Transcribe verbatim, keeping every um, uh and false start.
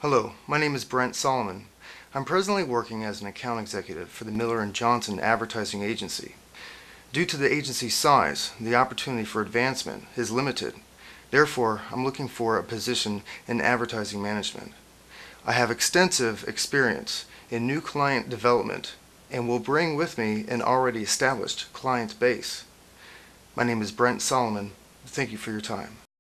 Hello, my name is Brent Solomon. I'm presently working as an account executive for the Miller and Johnson Advertising Agency. Due to the agency's size, the opportunity for advancement is limited. Therefore, I'm looking for a position in advertising management. I have extensive experience in new client development and will bring with me an already established client base. My name is Brent Solomon. Thank you for your time.